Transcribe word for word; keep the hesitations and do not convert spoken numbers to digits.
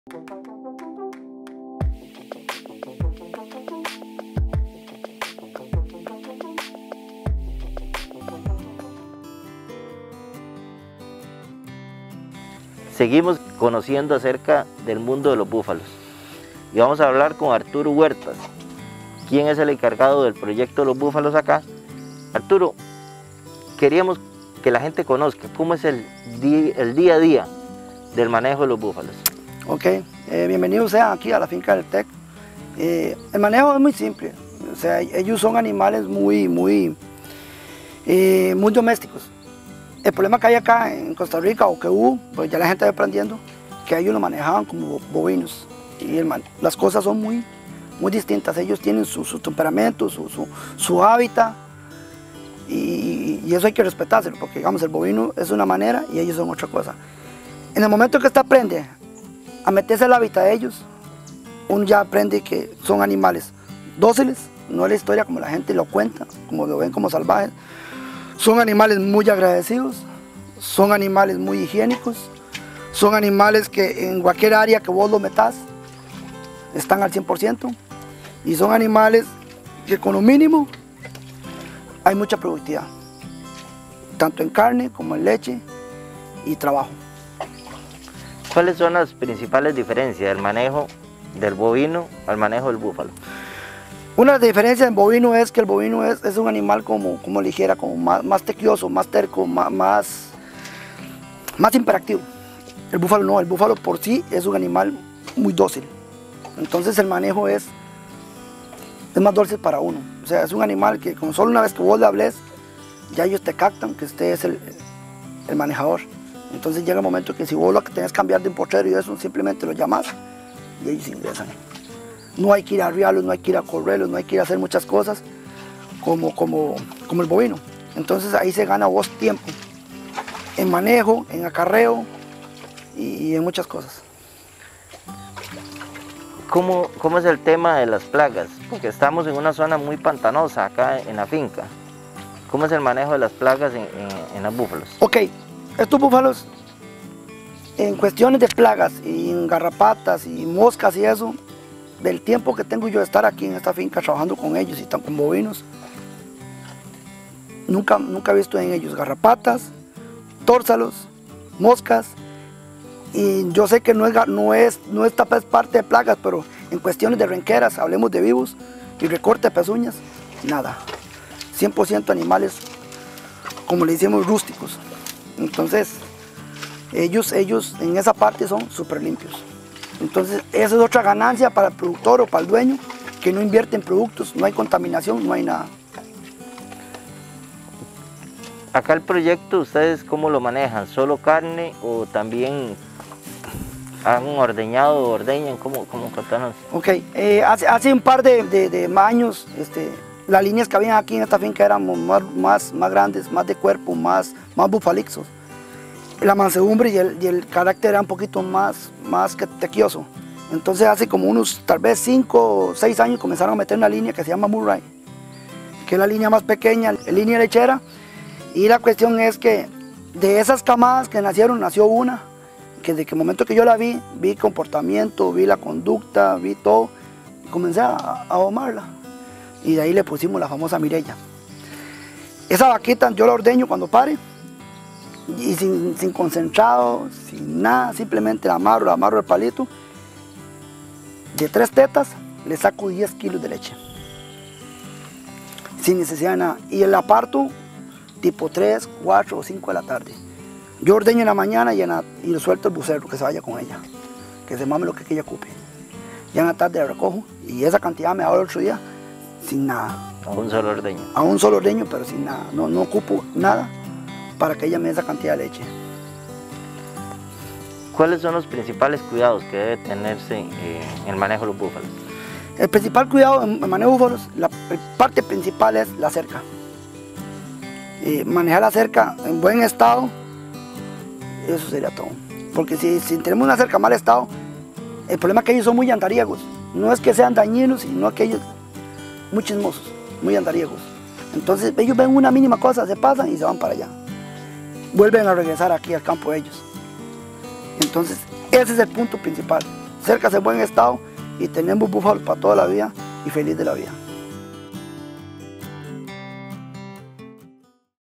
Seguimos conociendo acerca del mundo de los búfalos y vamos a hablar con Arturo Huertas, quien es el encargado del proyecto de los búfalos acá. Arturo, queríamos que la gente conozca cómo es el día, el día a día del manejo de los búfalos. Ok, eh, bienvenidos sean aquí a la finca del Tec. Eh, el manejo es muy simple, o sea, ellos son animales muy, muy, eh, muy domésticos. El problema que hay acá en Costa Rica, o que hubo, pues ya la gente está aprendiendo, que ellos lo manejaban como bovinos. Y el, las cosas son muy, muy distintas. Ellos tienen su, su temperamento, su, su, su hábitat, y, y eso hay que respetárselo, porque digamos, el bovino es una manera y ellos son otra cosa. En el momento que usted aprende a meterse al hábitat de ellos, uno ya aprende que son animales dóciles, no es la historia como la gente lo cuenta, como lo ven como salvajes. Son animales muy agradecidos, son animales muy higiénicos, son animales que en cualquier área que vos lo metas están al cien por ciento, y son animales que con lo mínimo hay mucha productividad, tanto en carne como en leche y trabajo. ¿Cuáles son las principales diferencias del manejo del bovino al manejo del búfalo? Una diferencia en bovino es que el bovino es, es un animal como, como ligera, como más, más tequioso, más terco, más, más, más imperactivo. El búfalo no, el búfalo por sí es un animal muy dócil. Entonces el manejo es, es más dulce para uno. O sea, es un animal que con solo una vez que vos le hables, ya ellos te captan que usted es el, el manejador. Entonces llega el momento que si vos lo que tenés que cambiar de un potrero y eso, simplemente lo llamas y ellos ingresan. No hay que ir a arriarlos, no hay que ir a correrlos, no hay que ir a hacer muchas cosas como, como, como el bovino. Entonces ahí se gana vos tiempo en manejo, en acarreo y en muchas cosas. ¿Cómo, ¿Cómo es el tema de las plagas? Porque estamos en una zona muy pantanosa acá en la finca. ¿Cómo es el manejo de las plagas en, en, en los búfalos? Ok, estos búfalos en cuestiones de plagas y en garrapatas y moscas y eso, del tiempo que tengo yo de estar aquí en esta finca trabajando con ellos y están con bovinos, nunca, nunca he visto en ellos garrapatas, tórsalos, moscas, y yo sé que no es, no es, no es parte de plagas, pero en cuestiones de renqueras, hablemos de vivos y recorte de pezuñas, nada, cien por ciento animales, como le decimos, rústicos. Entonces, ellos, ellos en esa parte son súper limpios. Entonces, esa es otra ganancia para el productor o para el dueño, que no invierte en productos, no hay contaminación, no hay nada. Acá el proyecto, ¿ustedes cómo lo manejan? ¿Solo carne o también han ordeñado o ordeñan? ¿Cómo, cómo contanos? Ok, eh, hace, hace un par de, de, de años, este, las líneas que habían aquí en esta finca eran más, más, más grandes, más de cuerpo, más, más bufalixos. La mansedumbre y el, y el carácter era un poquito más, más que tequioso. Entonces hace como unos tal vez cinco o seis años comenzaron a meter una línea que se llama Murray, que es la línea más pequeña, línea lechera. Y la cuestión es que de esas camadas que nacieron, nació una, que desde el momento que yo la vi, vi comportamiento, vi la conducta, vi todo, y comencé a, a domarla. Y de ahí le pusimos la famosa Mireya. Esa vaquita yo la ordeño cuando pare, y sin, sin concentrado, sin nada, simplemente la amarro, la amarro el palito. De tres tetas le saco diez kilos de leche, sin necesidad de nada. Y la parto tipo tres, cuatro o cinco de la tarde. Yo ordeño en la mañana y, en la, y lo suelto el bucero que se vaya con ella, que se mame lo que ella ocupe. Ya en la tarde la recojo y esa cantidad me da el otro día sin nada. A un solo ordeño. A un solo ordeño, pero sin nada. No, no ocupo nada para que ella me dé esa cantidad de leche. ¿Cuáles son los principales cuidados que debe tenerse eh, en el manejo de los búfalos? El principal cuidado en el manejo de búfalos, la parte principal es la cerca. Eh, manejar la cerca en buen estado, eso sería todo. Porque si, si tenemos una cerca en mal estado, el problema es que ellos son muy andariegos. No es que sean dañinos, sino que ellos muy chismosos, muy andariegos. Entonces ellos ven una mínima cosa, se pasan y se van para allá. Vuelven a regresar aquí al campo de ellos. Entonces ese es el punto principal. cercas en buen estado y tenemos búfalos para toda la vida y feliz de la vida.